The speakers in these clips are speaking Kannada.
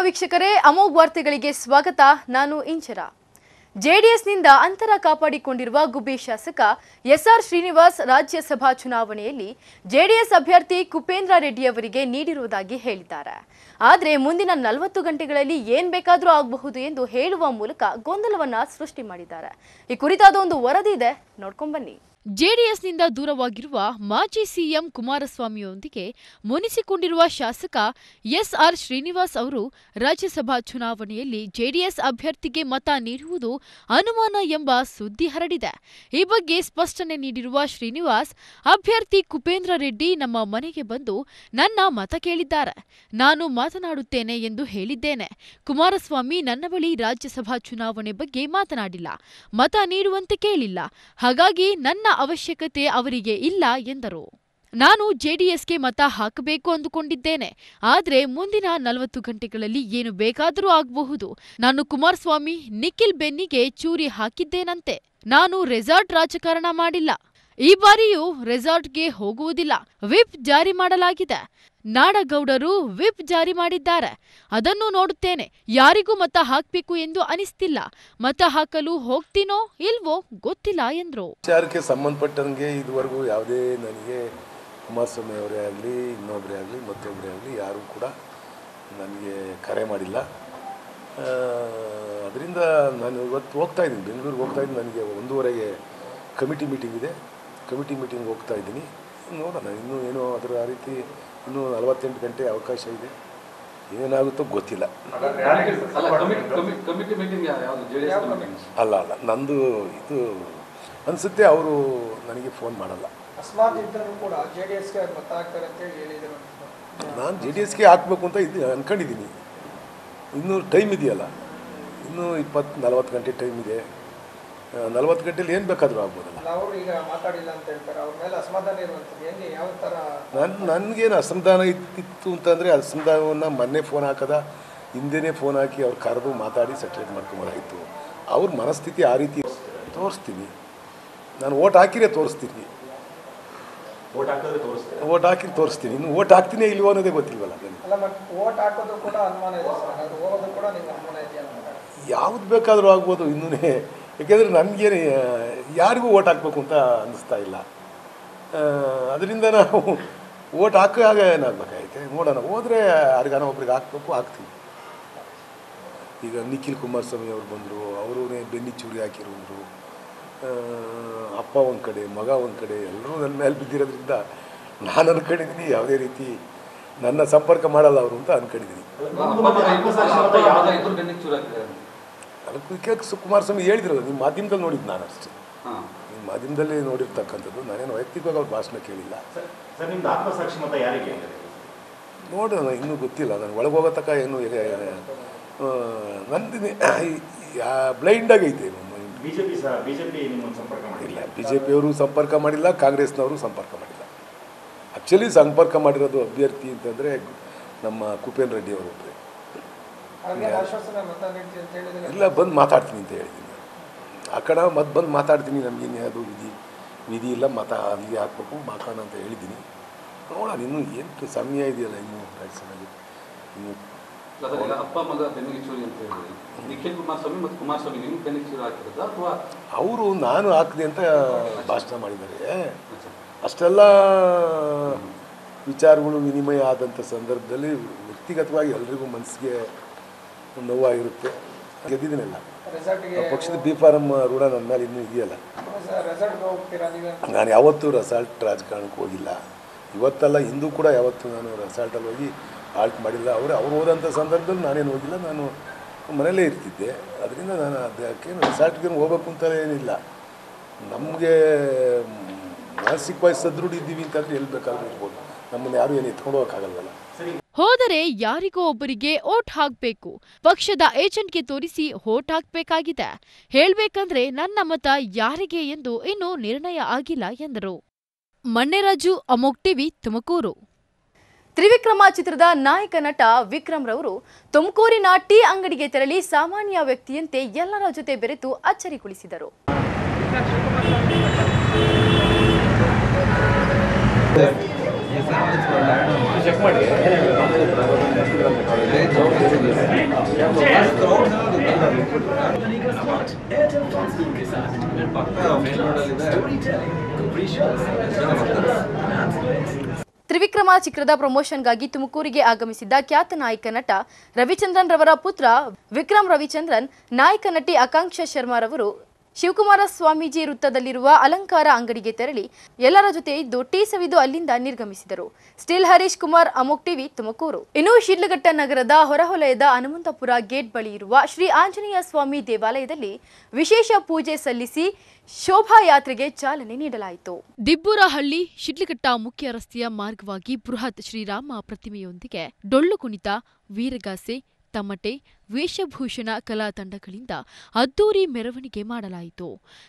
ವೀಕ್ಷಕರೇ, ಅಮೋಘ್ ವಾರ್ತೆಗಳಿಗೆ ಸ್ವಾಗತ. ನಾನು ಇಂಚರ. ಜೆಡಿಎಸ್ನಿಂದ ಅಂತರ ಕಾಪಾಡಿಕೊಂಡಿರುವ ಗುಬ್ಬಿ ಶಾಸಕ ಎಸ್ಆರ್ ಶ್ರೀನಿವಾಸ್ ರಾಜ್ಯಸಭಾ ಚುನಾವಣೆಯಲ್ಲಿ ಜೆಡಿಎಸ್ ಅಭ್ಯರ್ಥಿ ಕುಪೇಂದ್ರ ರೆಡ್ಡಿ ಅವರಿಗೆ ನೀಡಿರುವುದಾಗಿ ಹೇಳಿದ್ದಾರೆ. ಆದರೆ ಮುಂದಿನ 40 ಗಂಟೆಗಳಲ್ಲಿ ಏನ್ ಬೇಕಾದರೂ ಆಗಬಹುದು ಎಂದು ಹೇಳುವ ಮೂಲಕ ಗೊಂದಲವನ್ನ ಸೃಷ್ಟಿ ಮಾಡಿದ್ದಾರೆ. ಈ ಕುರಿತಾದ ಒಂದು ವರದಿ ಇದೆ, ನೋಡ್ಕೊಂಡು ಬನ್ನಿ. ಜೆಡಿಎಸ್ನಿಂದ ದೂರವಾಗಿರುವ ಮಾಜಿ ಸಿಎಂ ಕುಮಾರಸ್ವಾಮಿಯೊಂದಿಗೆ ಮುನಿಸಿಕೊಂಡಿರುವ ಶಾಸಕ ಎಸ್ಆರ್ ಶ್ರೀನಿವಾಸ್ ಅವರು ರಾಜ್ಯಸಭಾ ಚುನಾವಣೆಯಲ್ಲಿ ಜೆಡಿಎಸ್ ಅಭ್ಯರ್ಥಿಗೆ ಮತ ನೀಡುವುದು ಅನುಮಾನ ಎಂಬ ಸುದ್ದಿ ಹರಡಿದೆ. ಈ ಬಗ್ಗೆ ಸ್ಪಷ್ಟನೆ ನೀಡಿರುವ ಶ್ರೀನಿವಾಸ್, ಅಭ್ಯರ್ಥಿ ಕುಪೇಂದ್ರ ರೆಡ್ಡಿ ನಮ್ಮ ಮನೆಗೆ ಬಂದು ನನ್ನ ಮತ ಕೇಳಿದ್ದಾರೆ. ನಾನು ಮಾತನಾಡುತ್ತೇನೆ ಎಂದು ಹೇಳಿದ್ದೇನೆ. ಕುಮಾರಸ್ವಾಮಿ ನನ್ನ ಬಳಿ ರಾಜ್ಯಸಭಾ ಚುನಾವಣೆ ಬಗ್ಗೆ ಮಾತನಾಡಿಲ್ಲ, ಮತ ನೀಡುವಂತೆ ಕೇಳಿಲ್ಲ. ಹಾಗಾಗಿ ನನ್ನ ಅವಶ್ಯಕತೆ ಅವರಿಗೆ ಇಲ್ಲ ಎಂದರು. ನಾನು ಜೆಡಿಎಸ್ಗೆ ಮತ ಹಾಕಬೇಕು ಅಂದುಕೊಂಡಿದ್ದೇನೆ. ಆದರೆ ಮುಂದಿನ 40 ಗಂಟೆಗಳಲ್ಲಿ ಏನು ಬೇಕಾದರೂ ಆಗಬಹುದು. ನಾನು ಕುಮಾರಸ್ವಾಮಿ, ನಿಖಿಲ್ ಬೆನ್ನಿಗೆ ಚೂರಿ ಹಾಕಿದ್ದೇನಂತೆ. ನಾನು ರೆಸಾರ್ಟ್ ರಾಜಕಾರಣ ಮಾಡಿಲ್ಲ. ಈ ಬಾರಿಯೂ ರೆಸಾರ್ಟ್ಗೆ ಹೋಗುವುದಿಲ್ಲ. ವಿಪ್ ಜಾರಿ ಮಾಡಲಾಗಿದೆ. ನಾಡಗೌಡರು ವಿಪ್ ಜಾರಿ ಮಾಡಿದ್ದಾರೆ. ಅದನ್ನು ನೋಡುತ್ತೇನೆ. ಯಾರಿಗೂ ಮತ ಹಾಕಬೇಕು ಎಂದು ಅನಿಸ್ತಿಲ್ಲ. ಮತ ಹಾಕಲು ಹೋಗ್ತೀನೋ ಇಲ್ವೋ ಗೊತ್ತಿಲ್ಲ ಎಂದರು. ವಿಚಾರಕ್ಕೆ ಸಂಬಂಧಪಟ್ಟಂಗೆ ಇದುವರೆಗೂ ಯಾವುದೇ ನನಗೆ ಕುಮಾರಸ್ವಾಮಿ ಅವರೇ ಆಗಲಿ, ಇನ್ನೊಬ್ಬರೇ ಆಗಲಿ, ಮತ್ತೊಬ್ಬರೇ ಆಗಲಿ ಯಾರೂ ಕೂಡ ನನಗೆ ಕರೆ ಮಾಡಿಲ್ಲ. ಅದರಿಂದ ನಾನು ಇವತ್ತು ಹೋಗ್ತಾ ಇದ್ದೀನಿ, ಬೆಂಗಳೂರಿಗೆ ಹೋಗ್ತಾ ಇದ್ದೀನಿ. ನನಗೆ 1:30ಗೆ ಕಮಿಟಿ ಮೀಟಿಂಗ್ ಇದೆ. ಕಮಿಟಿ ಮೀಟಿಂಗ್ ಹೋಗ್ತಾ ಇದ್ದೀನಿ. ನೋಡೋಣ, ಇನ್ನೂ ಏನೋ ಅದರ ಆ ರೀತಿ ಇನ್ನೂ 48 ಗಂಟೆ ಅವಕಾಶ ಇದೆ. ಏನಾಗುತ್ತೋ ಗೊತ್ತಿಲ್ಲ. ಅಲ್ಲ ನಂದು ಇದು ಅನಿಸುತ್ತೆ, ಅವರು ನನಗೆ ಫೋನ್ ಮಾಡಲ್ಲ. ನಾನು JDSಗೆ ಹಾಕಬೇಕು ಅಂತ ಅಂದ್ಕೊಂಡಿದ್ದೀನಿ. ಇನ್ನೂ ಟೈಮ್ ಇದೆಯಲ್ಲ, ಇನ್ನೂ 20-40 ಗಂಟೆ ಟೈಮ್ ಇದೆ. 40 ಗಂಟೆಯಲ್ಲಿ ಏನು ಬೇಕಾದರೂ ಆಗ್ಬೋದಲ್ಲ. ನನಗೇನು ಅಸಮಾಧಾನ ಇತ್ತು ಅಂತಂದರೆ ಅಸಮಾಧಾನವನ್ನು ಮೊನ್ನೆ ಫೋನ್ ಹಾಕದ ಹಿಂದೆನೇ ಫೋನ್ ಹಾಕಿ ಅವ್ರು ಕರೆದು ಮಾತಾಡಿ ಸೆಟ್ರೇಟ್ ಮಾಡ್ಕೊಂಬರಾಯಿತು. ಅವ್ರ ಮನಸ್ಥಿತಿ ಆ ರೀತಿ ತೋರಿಸ್ತೀನಿ. ನಾನು ಓಟ್ ಹಾಕಿರೇ ತೋರಿಸ್ತೀನಿ. ಓಟ್ ಹಾಕಿ ತೋರಿಸ್ತೀನಿ. ಇನ್ನು ಓಟ್ ಹಾಕ್ತೀನಿ ಇಲ್ವೋ ಅನ್ನೋದೇ ಗೊತ್ತಿಲ್ವಲ್ಲ. ಯಾವ್ದು ಬೇಕಾದರೂ ಆಗ್ಬೋದು ಇನ್ನೂ. ಯಾಕೆಂದರೆ ನನಗೇನು ಯಾರಿಗೂ ಓಟ್ ಹಾಕಬೇಕು ಅಂತ ಅನ್ನಿಸ್ತಾ ಇಲ್ಲ. ಅದರಿಂದ ನಾವು ಓಟ್ ಹಾಕುವಾಗ ಏನಾಗಬೇಕಾಗೈತೆ ನೋಡೋಣ. ಹೋದರೆ ಯಾರಿಗಾನ ಒಬ್ರಿಗೆ ಹಾಕ್ತೀನಿ. ಈಗ ನಿಖಿಲ್ ಕುಮಾರಸ್ವಾಮಿ ಅವರು ಬಂದರು, ಅವರೂ ಬೆನ್ನಿ ಚೂರಿ ಹಾಕಿರೋರು. ಅಪ್ಪ ಒಂದು ಕಡೆ, ಮಗ ಒಂದು ಕಡೆ, ಎಲ್ಲರೂ ನನ್ನ ಮೇಲೆ ಬಿದ್ದಿರೋದ್ರಿಂದ ನಾನು ಅಂದ್ಕೊಂಡಿದ್ದೀನಿ ಯಾವುದೇ ರೀತಿ ನನ್ನ ಸಂಪರ್ಕ ಮಾಡಲ್ಲ ಅವರು ಅಂತ ಅಂದ್ಕೊಂಡಿದ್ದೀನಿ. ಅದಕ್ಕೆ ಕುಮಾರಸ್ವಾಮಿ ಹೇಳಿದ್ರಲ್ಲ, ನಿಮ್ಮ ಮಾಧ್ಯಮದಲ್ಲಿ ನೋಡಿದ್ದು ನಾನು ಅಷ್ಟೇ. ನಿಮ್ಮ ಮಾಧ್ಯಮದಲ್ಲಿ ನೋಡಿರ್ತಕ್ಕಂಥದ್ದು. ನಾನೇನು ವೈಯಕ್ತಿಕವಾಗಿ ಅವ್ರ ಭಾಷಣ ಕೇಳಿಲ್ಲ. ನೋಡೋಣ, ಇನ್ನೂ ಗೊತ್ತಿಲ್ಲ. ನಾನು ಒಳಗೆ ಹೋಗೋ ತಕ್ಕ ಏನು ನಂದಿನಿ ಬ್ಲೈಂಡಾಗೈತೆ. ಇಲ್ಲ, BJPಯವರು ಸಂಪರ್ಕ ಮಾಡಿಲ್ಲ, ಕಾಂಗ್ರೆಸ್ನವರು ಸಂಪರ್ಕ ಮಾಡಿಲ್ಲ. ಆ್ಯಕ್ಚುಲಿ ಸಂಪರ್ಕ ಮಾಡಿರೋದು ಅಭ್ಯರ್ಥಿ ಅಂತಂದರೆ ನಮ್ಮ ಕುಪೇಂದ್ರ ರೆಡ್ಡಿ ಅವರು ಒಬ್ಬರೇ. ಇಲ್ಲ, ಬಂದು ಮಾತಾಡ್ತೀನಿ ಅಂತ ಹೇಳಿದ್ದೀನಿ. ಆ ಕಡೆ ಮತ್ತೆ ಬಂದು ಮಾತಾಡ್ತೀನಿ. ನಮಗೇನು ಅದು ವಿಧಿ ಇಲ್ಲ, ಮತ ಅಲ್ಲಿಗೆ ಹಾಕ್ಬೇಕು ಮಾತಾಡೋಣ ಅಂತ ಹೇಳಿದ್ದೀನಿ. ನೋಡೋಣ, ಇನ್ನೂ ಏನು ಸಮಯ ಇದೆಯಲ್ಲ ಇನ್ನೂ ರಾಜ್ಯಸಭೆಗೆ. ಇನ್ನು ಅಪ್ಪ ಮಗ ಬೆನ್ನಿಗೆ ಚೂರಿ ಅಂತ ಹೇಳಿ ನಿಖಿಲ್ ಕುಮಾರಸ್ವಾಮಿ ಮತ್ತು ಕುಮಾರಸ್ವಾಮಿ ನಿಮ್ಗೆ ಬೆನ್ನಿಗೆ ಚೂರಿ ಹಾಕಿರೋದು ಅಥವಾ ಅವರು ನಾನು ಹಾಕಿದೆ ಅಂತ ಭಾಷಣ ಮಾಡಿದ್ದಾರೆ. ಅಷ್ಟೆಲ್ಲ ವಿಚಾರಗಳು ವಿನಿಮಯ ಆದಂಥ ಸಂದರ್ಭದಲ್ಲಿ ವ್ಯಕ್ತಿಗತವಾಗಿ ಎಲ್ರಿಗೂ ಮನಸ್ಸಿಗೆ ನೋವಾಗಿರುತ್ತೆ. ಗೆದ್ದಿದ್ದೀನಲ್ಲ, ಪಕ್ಷದ B.Pharm ರೂಢ ನನ್ನ ಮೇಲೆ ಇನ್ನೂ ಇದೆಯಲ್ಲ. ನಾನು ಯಾವತ್ತೂ ರೆಸಾರ್ಟ್ ರಾಜಕಾರಣಕ್ಕೆ ಹೋಗಿಲ್ಲ. ಇವತ್ತಲ್ಲ, ಹಿಂದೂ ಕೂಡ ಯಾವತ್ತೂ ನಾನು ರೆಸಾರ್ಟಲ್ಲಿ ಹೋಗಿ ಆಲ್ಟ್ ಮಾಡಿಲ್ಲ. ಅವ್ರು ಹೋದಂಥ ಸಂದರ್ಭದಲ್ಲಿ ನಾನೇನು ಹೋಗಿಲ್ಲ, ನಾನು ಮನೇಲೇ ಇರ್ತಿದ್ದೆ. ಅದರಿಂದ ನಾನು ಅದಕ್ಕೆ ರೆಸಾರ್ಟ್ಗೆ ಹೋಗ್ಬೇಕು ಅಂತ ಏನಿಲ್ಲ. ನಮಗೆ ಮಾನಸಿಕವಾಗಿ ಸದೃಢಿದ್ದೀವಿ ಅಂತಂದರೆ ಎಲ್ಲಿ ಬೇಕಾದ್ರೂ ಇರ್ಬೋದು. ನಮ್ಮನ್ನು ಯಾರು ಏನು ಎತ್ಕೊಂಡು ಹೋಗೋಕ್ಕಾಗಲ್ವಲ್ಲ. ಹೋದರೆ ಯಾರಿಗೋ ಒಬ್ಬರಿಗೆ ಓಟ್ ಹಾಕಬೇಕು. ಪಕ್ಷದ ಏಜೆಂಟ್ಗೆ ತೋರಿಸಿ ಓಟ್ ಹಾಕಬೇಕಾಗಿದೆ. ಹೇಳ್ಬೇಕಂದ್ರೆ ನನ್ನ ಮತ ಯಾರಿಗೆ ಎಂದು ಇನ್ನೂ ನಿರ್ಣಯ ಆಗಿಲ್ಲ ಎಂದರು. ಮಣ್ಣೆರಾಜು, ಅಮೋಘ್ ಟಿವಿ, ತುಮಕೂರು. ತ್ರಿವಿಕ್ರಮ ಚಿತ್ರದ ನಾಯಕ ನಟ ವಿಕ್ರಮ್ ರವರು ತುಮಕೂರಿನ ಟೀ ಅಂಗಡಿಗೆ ತೆರಳಿ ಸಾಮಾನ್ಯ ವ್ಯಕ್ತಿಯಂತೆ ಎಲ್ಲರ ಜೊತೆ ಬೆರೆತು ಅಚ್ಚರಿಗೊಳಿಸಿದರು. ಚೆಕ್ ಮಾಡಿ ತ್ರಿವಿಕ್ರಮ ಚಿತ್ರದ ಪ್ರಮೋಷನ್ಗಾಗಿ ತುಮಕೂರಿಗೆ ಆಗಮಿಸಿದ್ದ ಖ್ಯಾತ ನಾಯಕ ನಟ ರವಿಚಂದ್ರನ್ ರವರ ಪುತ್ರ ವಿಕ್ರಮ್ ರವಿಚಂದ್ರನ್, ನಾಯಕ ನಟಿ ಆಕಾಂಕ್ಷಾ ಶರ್ಮಾರವರು ಶಿವಕುಮಾರ ಸ್ವಾಮೀಜಿ ವೃತ್ತದಲ್ಲಿರುವ ಅಲಂಕಾರ ಅಂಗಡಿಗೆ ತೆರಳಿ ಎಲ್ಲರ ಜೊತೆ ಇದ್ದು ಟೀ ಸವಿದು ಅಲ್ಲಿಂದ ನಿರ್ಗಮಿಸಿದರು. ಸ್ಟಿಲ್ ಹರೀಶ್ ಕುಮಾರ್, ಅಮೋಕ್ ಟಿವಿ, ತುಮಕೂರು. ಇನ್ನು ಶಿಡ್ಲಘಟ್ಟ ನಗರದ ಹೊರವಲಯದ ಹನುಮಂತಪುರ ಗೇಟ್ ಬಳಿ ಇರುವ ಶ್ರೀ ಆಂಜನೇಯ ಸ್ವಾಮಿ ದೇವಾಲಯದಲ್ಲಿ ವಿಶೇಷ ಪೂಜೆ ಸಲ್ಲಿಸಿ ಶೋಭಾಯಾತ್ರೆಗೆ ಚಾಲನೆ ನೀಡಲಾಯಿತು. ದಿಬ್ಬೂರಹಳ್ಳಿ ಶಿಡ್ಲಘಟ್ಟ ಮುಖ್ಯ ರಸ್ತೆಯ ಮಾರ್ಗವಾಗಿ ಬೃಹತ್ ಶ್ರೀರಾಮ ಪ್ರತಿಮೆಯೊಂದಿಗೆ ಡೊಳ್ಳು ಕುಣಿತ, ವೀರಗಾಸೆ, ತಮಟೆ, ವೇಷಭೂಷಣ ಕಲಾ ತಂಡಗಳಿಂದ ಅದ್ದೂರಿ ಮೆರವಣಿಗೆ ಮಾಡಲಾಯಿತು.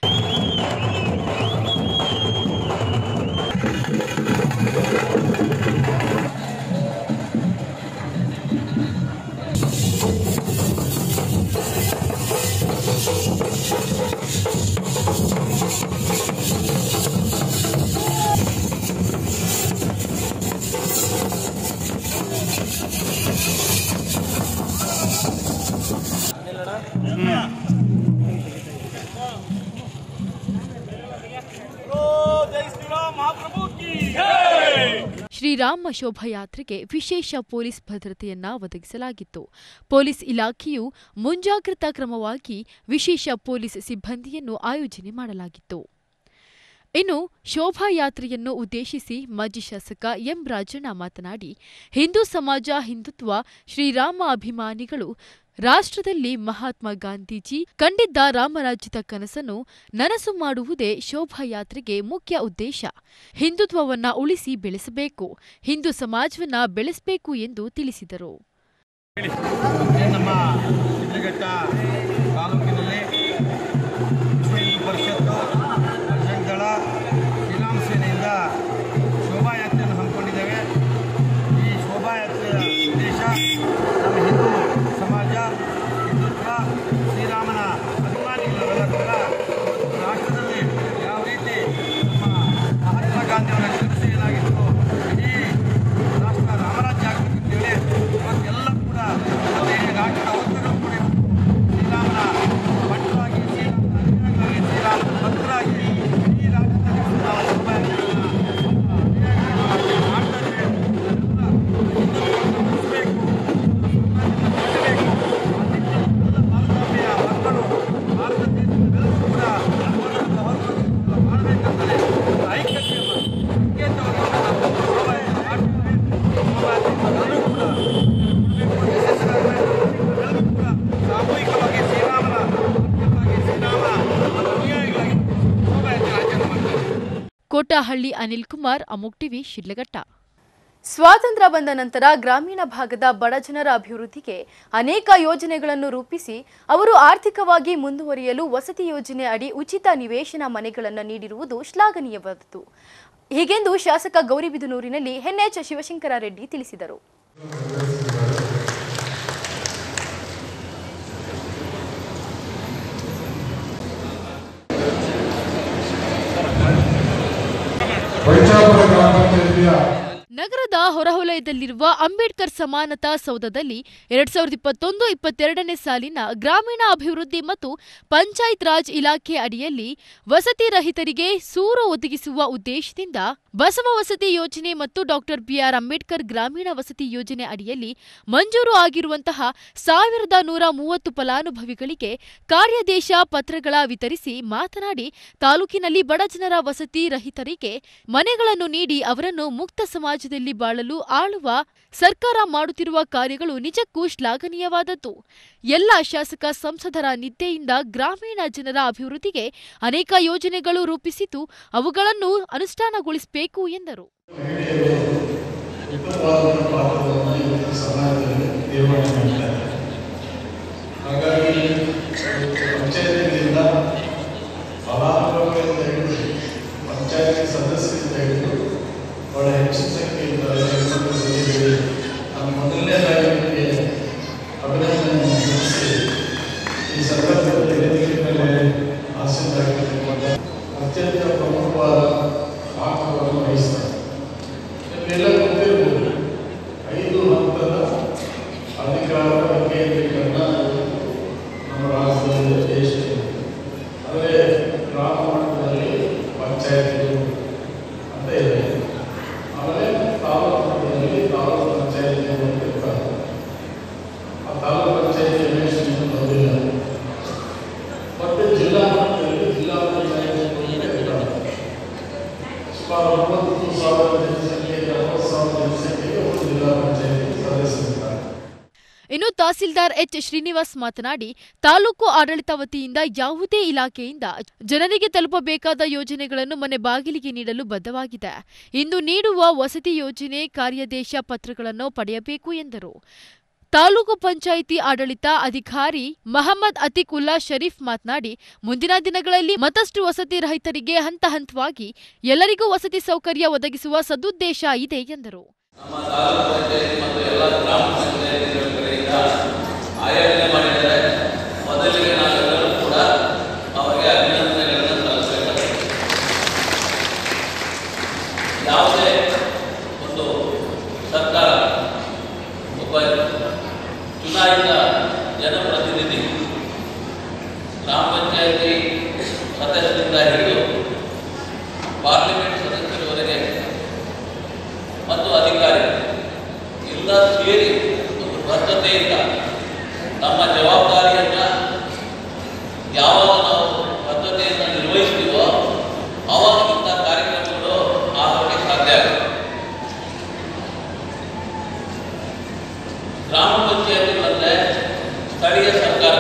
ಶ್ರೀರಾಮ ಶೋಭಾಯಾತ್ರೆಗೆ ವಿಶೇಷ ಪೊಲೀಸ್ ಭದ್ರತೆಯನ್ನ ಒದಗಿಸಲಾಗಿತ್ತು. ಪೊಲೀಸ್ ಇಲಾಖೆಯು ಮುಂಜಾಗ್ರತಾ ಕ್ರಮವಾಗಿ ವಿಶೇಷ ಪೊಲೀಸ್ ಸಿಬ್ಬಂದಿಯನ್ನು ಆಯೋಜನೆ ಮಾಡಲಾಗಿತ್ತು. ಇನ್ನು ಶೋಭಾಯಾತ್ರೆಯನ್ನು ಉದ್ದೇಶಿಸಿ ಮಾಜಿ ಶಾಸಕ ಎಂ ರಾಜಣ್ಣ ಮಾತನಾಡಿ, ಹಿಂದೂ ಸಮಾಜ, ಹಿಂದುತ್ವ, ಶ್ರೀರಾಮ ಅಭಿಮಾನಿಗಳು ರಾಷ್ಟ್ರದಲ್ಲಿ ಮಹಾತ್ಮ ಗಾಂಧೀಜಿ ಕಂಡಿದ್ದ ರಾಮರಾಜ್ಯದ ಕನಸನ್ನು ನನಸು ಮಾಡುವುದೇ ಶೋಭಾಯಾತ್ರೆಗೆ ಮುಖ್ಯ ಉದ್ದೇಶ. ಹಿಂದುತ್ವವನ್ನ ಉಳಿಸಿ ಬೆಳೆಸಬೇಕು, ಹಿಂದೂ ಸಮಾಜವನ್ನ ಬೆಳೆಸಬೇಕು ಎಂದು ತಿಳಿಸಿದರು. ನಮ್ಮ ಶಿಡ್ಲಘಟ್ಟ ತಾಲೂಕಿನಲ್ಲಿ ಪರಿಷತ್ತು, ಬಜರಂಗ ದಳ, ಶ್ರೀರಾಮ ಸೇನೆಯಿಂದ ಶೋಭಾಯಾತ್ರೆಯನ್ನು ಹಮ್ಮಿಕೊಂಡಿದ್ದೇವೆ. ಈ ಶೋಭಾಯಾತ್ರೆಯ ಉದ್ದೇಶ ನಮ್ಮ ಹಿಂದೂ ಸಮಾಜ, ಹಿಂದುತ್ವ, ಶ್ರೀರಾಮನ ಅಭಿಮಾನಿಗಳೆಲ್ಲ ಕೂಡ ರಾಷ್ಟ್ರದಲ್ಲಿ ಯಾವ ರೀತಿ ನಮ್ಮ ಮಹಾತ್ಮ ಗಾಂಧಿಯವರ ಕನಸು ಏನಾಗಿತ್ತು, ಇಡೀ ರಾಷ್ಟ್ರ ರಾಮರಾಜ್ಯ ಆಗಬೇಕಂತೇಳಿ ಇವತ್ತೆಲ್ಲ ಕೂಡ ರಾಷ್ಟ್ರದ ಅವಸ್ಥೆಗಳು ಕೂಡ ಶ್ರೀರಾಮನ ಭಟ್ರಾಗಿ, ಶ್ರೀರಾಮನ ಭಕ್ತರಾಗಿ ಇಡೀ ರಾಜ್ಯದಲ್ಲಿ ನಾವು ಶೋಭಾಯಾತ್ರೆಯನ್ನು ಮಾಡ್ತಾ ಇದ್ದೇವೆ. ಹಿಂದುತ್ವವನ್ನು ಉಳಿಸಬೇಕು, ಭಾರತಾಂಬೆಯ ಮಕ್ಕಳು ಭಾರತ ದೇಶದೆಲ್ಲರೂ ಕೂಡ ಮಾಡಬೇಕಂತಲೇ ಐಕ್ಯತೆಯನ್ನು ಸಂಕೇತವನ್ನು ಶೋಭಾಯಾತ್ರೆ ಕೂಡ ಸಾಮೂಹಿಕವಾಗಿ ಶ್ರೀರಾಮನ ಶ್ರೀರಾಮ ಅನುಯಾಯಿಗಳಾಗಿ ಶೋಭಾಯಾತ್ರೆ ಆಚರಣೆ ಮಾಡ್ತಾರೆ. ಕೋಟಹಳ್ಳಿ ಅನಿಲ್ ಕುಮಾರ್, ಅಮೋಕ್ ಟಿವಿ, ಶಿಡ್ಲಘಟ್ಟ. ಸ್ವಾತಂತ್ರ್ಯ ಬಂದ ನಂತರ ಗ್ರಾಮೀಣ ಭಾಗದ ಬಡಜನರ ಅಭಿವೃದ್ಧಿಗೆ ಅನೇಕ ಯೋಜನೆಗಳನ್ನು ರೂಪಿಸಿ ಅವರು ಆರ್ಥಿಕವಾಗಿ ಮುಂದುವರಿಯಲು ವಸತಿ ಯೋಜನೆ ಅಡಿ ಉಚಿತ ನಿವೇಶನ ಮನೆಗಳನ್ನು ನೀಡಿರುವುದು ಶ್ಲಾಘನೀಯವಾದದ್ದು. ಹೀಗೆಂದು ಶಾಸಕ ಗೌರಿಬಿದನೂರಿನಲ್ಲಿ ಎನ್ಎಚ್ ಶಿವಶಂಕರ ರೆಡ್ಡಿ ತಿಳಿಸಿದರು. ನಗರದ ಹೊರವಲಯದಲ್ಲಿರುವ ಅಂಬೇಡ್ಕರ್ ಸಮಾನತಾ ಸೌಧದಲ್ಲಿ 2021-22ನೇ ಸಾಲಿನ ಗ್ರಾಮೀಣ ಅಭಿವೃದ್ಧಿ ಮತ್ತು ಪಂಚಾಯತ್ ರಾಜ್ ಇಲಾಖೆ ಅಡಿಯಲ್ಲಿ ವಸತಿ ರಹಿತರಿಗೆ ಸೂರು ಒದಗಿಸುವ ಉದ್ದೇಶದಿಂದ ಬಸವ ವಸತಿ ಯೋಜನೆ ಮತ್ತು ಡಾಕ್ಟರ್ ಬಿಆರ್ ಅಂಬೇಡ್ಕರ್ ಗ್ರಾಮೀಣ ವಸತಿ ಯೋಜನೆ ಅಡಿಯಲ್ಲಿ ಮಂಜೂರು ಆಗಿರುವಂತಹ 1130 ಫಲಾನುಭವಿಗಳಿಗೆ ಕಾರ್ಯಾದೇಶ ಪತ್ರಗಳ ವಿತರಿಸಿ ಮಾತನಾಡಿ, ತಾಲೂಕಿನಲ್ಲಿ ಬಡಜನರ ವಸತಿ ರಹಿತರಿಗೆ ಮನೆಗಳನ್ನು ನೀಡಿ ಅವರನ್ನು ಮುಕ್ತ ಸಮಾಜದಲ್ಲಿ ಬಾಳಲು ಆಳುವ ಸರ್ಕಾರ ಮಾಡುತ್ತಿರುವ ಕಾರ್ಯಗಳು ನಿಜಕ್ಕೂ ಶ್ಲಾಘನೀಯವಾದದ್ದು. ಎಲ್ಲ ಶಾಸಕ ಸಂಸದರ ನಿದ್ದೆಯಿಂದ ಗ್ರಾಮೀಣ ಜನರ ಅಭಿವೃದ್ಧಿಗೆ ಅನೇಕ ಯೋಜನೆಗಳು ರೂಪಿಸಿದ್ದು ಅವುಗಳನ್ನು ಅನುಷ್ಠಾನಗೊಳಿಸಬೇಕು ಎಂದರು. ಬಹಳ ಹೆಚ್ಚಿನ ಸಂಖ್ಯೆಯಿಂದ ಮೊದಲನೇದಾಗಿ ಅಭಿನಂದನೆ ಸಲ್ಲಿಸಿ ಈ ಸಂದರ್ಭದಲ್ಲಿ ವೇದಿಕೆ ಮೇಲೆ ಆಸೀನರಾಗಿರುವಂಥ ಅತ್ಯಂತ ಪ್ರಮುಖವಾದ ಪಾತ್ರವನ್ನು ವಹಿಸ್ತಾರೆ. ನಿಮಗೆಲ್ಲ ಗೊತ್ತಿರಬಹುದು, 5 ಹಂತದ ಭಾಗದಲ್ಲಿ ಎಷ್ಟು ಅಂದರೆ ಗ್ರಾಮ ಮಟ್ಟದಲ್ಲಿ ಪಂಚಾಯತ್ಗಳು ಅಂತ ಇದೆ. ಆಮೇಲೆ ತಾಲೂಕು ಮಟ್ಟದಲ್ಲಿ ತಾಲೂಕು ಪಂಚಾಯತಿಗಳು ಇರ್ತಾರೆ. ಆ ತಾಲೂಕು ಪಂಚಾಯತಿ ಎಷ್ಟು ಬಂದಿಲ್ಲ. ಮತ್ತು ಜಿಲ್ಲಾ ಮಟ್ಟದಲ್ಲಿ ಜಿಲ್ಲಾ ಪಂಚಾಯತಿಗಳು ಇರ್ತಾರೆ. ಸುಮಾರು 90,000 ಜನಸಂಖ್ಯೆ 70,000 ಜನಸಂಖ್ಯೆಗೆ ಒಂದು ಜಿಲ್ಲಾ ಪಂಚಾಯತಿ ಸದಸ್ಯರಿರ್ತಾರೆ. ಇನ್ನು ತಹಸೀಲ್ದಾರ್ ಎಚ್ ಶ್ರೀನಿವಾಸ್ ಮಾತನಾಡಿ, ತಾಲೂಕು ಆಡಳಿತ ವತಿಯಿಂದ ಯಾವುದೇ ಇಲಾಖೆಯಿಂದ ಜನರಿಗೆ ತಲುಪಬೇಕಾದ ಯೋಜನೆಗಳನ್ನು ಮನೆ ಬಾಗಿಲಿಗೆ ನೀಡಲು ಬದ್ಧವಾಗಿದೆ. ಇಂದು ನೀಡುವ ವಸತಿ ಯೋಜನೆ ಕಾರ್ಯಾದೇಶ ಪತ್ರಗಳನ್ನು ಪಡೆಯಬೇಕು ಎಂದರು. ತಾಲೂಕು ಪಂಚಾಯಿತಿ ಆಡಳಿತ ಅಧಿಕಾರಿ ಮಹಮ್ಮದ್ ಅತೀಕ್ ಉಲ್ಲಾ ಶರೀಫ್ ಮಾತನಾಡಿ, ಮುಂದಿನ ದಿನಗಳಲ್ಲಿ ಮತ್ತಷ್ಟು ವಸತಿ ರಹಿತರಿಗೆ ಹಂತ ಹಂತವಾಗಿ ಎಲ್ಲರಿಗೂ ವಸತಿ ಸೌಕರ್ಯ ಒದಗಿಸುವ ಸದುದ್ದೇಶ ಇದೆ ಎಂದರು. ನಮ್ಮ ತಾಲೂಕು ಪಂಚಾಯತಿ ಮತ್ತು ಎಲ್ಲ ಗ್ರಾಮ ಪಂಚಾಯತಿಗಳ ಕಡೆಯಿಂದ ಆಯೋಜನೆ ಮಾಡಿದ್ದಾರೆ. ಮೊದಲಿಗೆ ನಾವೆಲ್ಲರೂ ಕೂಡ ಅವರಿಗೆ ಅಭಿನಂದನೆಗಳನ್ನು ಸಲ್ಲಿಸಬೇಕಾಗಿದೆ. ಯಾವುದೇ ಒಂದು ಸರ್ಕಾರ ಒಬ್ಬ ಚುನಾಯಿತ ಜನಪ್ರತಿನಿಧಿ ಗ್ರಾಮ ಪಂಚಾಯತಿ ಸದಸ್ಯರಿಂದ ಹಿಡಿದು ಪಾರ್ಲಿಮೆಂಟ್ ಸದಸ್ಯರವರೆಗೆ ಮತ್ತು ಅಧಿಕಾರಿ ಎಲ್ಲ ಸೇರಿ ಒಂದು ಬದ್ಧತೆಯಿಂದ ನಮ್ಮ ಜವಾಬ್ದಾರಿಯನ್ನು ಯಾವಾಗ ನಾವು ಬದ್ಧತೆಯನ್ನು ನಿರ್ವಹಿಸ್ತೀವೋ ಆವಾಗ ಇಂಥ ಕಾರ್ಯಕ್ರಮಗಳು ಆಗೋಕ್ಕೆ ಸಾಧ್ಯ ಆಗುತ್ತೆ. ಗ್ರಾಮ ಪಂಚಾಯತಿ ಅಂದರೆ ಸ್ಥಳೀಯ ಸರ್ಕಾರ.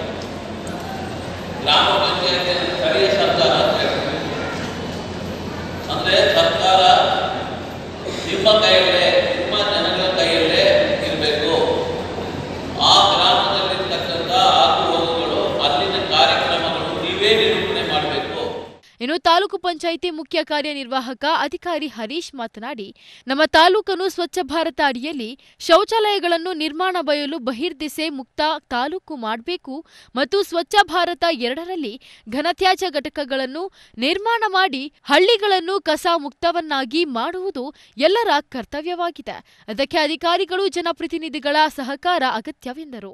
ಗ್ರಾಮ ಪಂಚಾಯತಿ ಸ್ಥಳೀಯ ಸರ್ಕಾರ ಅಂತ ಹೇಳ್ತೀವಿ. ಅಂದರೆ ಸರ್ಕಾರ ನಿಮ್ಮ ಕೈಯಲ್ಲೇ, ನಿಮ್ಮ ಜನಗಳ ಕೈಯಲ್ಲೇ ಇರಬೇಕು. ಆ ಗ್ರಾಮದಲ್ಲಿರ್ತಕ್ಕಂಥ ಆಗುಹೋಗುಗಳು, ಅಲ್ಲಿನ ಕಾರ್ಯಕ್ರಮಗಳು ನೀವೇ ನಿರೂಪಣೆ ಮಾಡಬೇಕು. ಇನ್ನು ತಾಲೂಕು ಪಂಚಾಯಿತಿ ಮುಖ್ಯ ಕಾರ್ಯನಿರ್ವಾಹಕ ಅಧಿಕಾರಿ ಹರೀಶ್ ಮಾತನಾಡಿ, ನಮ್ಮ ತಾಲೂಕನ್ನು ಸ್ವಚ್ಛ ಭಾರತ ಅಡಿಯಲ್ಲಿ ಶೌಚಾಲಯಗಳನ್ನು ನಿರ್ಮಾಣ ಬಯಲು ಬಹಿರ್ದೆಸೆ ಮುಕ್ತ ತಾಲೂಕು ಮಾಡಬೇಕು ಮತ್ತು ಸ್ವಚ್ಛ ಭಾರತ 2ರಲ್ಲಿ ಘನತ್ಯಾಜ್ಯ ಘಟಕಗಳನ್ನು ನಿರ್ಮಾಣ ಮಾಡಿ ಹಳ್ಳಿಗಳನ್ನು ಕಸ ಮುಕ್ತವನ್ನಾಗಿ ಮಾಡುವುದು ಎಲ್ಲರ ಕರ್ತವ್ಯವಾಗಿದೆ. ಅದಕ್ಕೆ ಅಧಿಕಾರಿಗಳು ಜನಪ್ರತಿನಿಧಿಗಳ ಸಹಕಾರ ಅಗತ್ಯವೆಂದರು.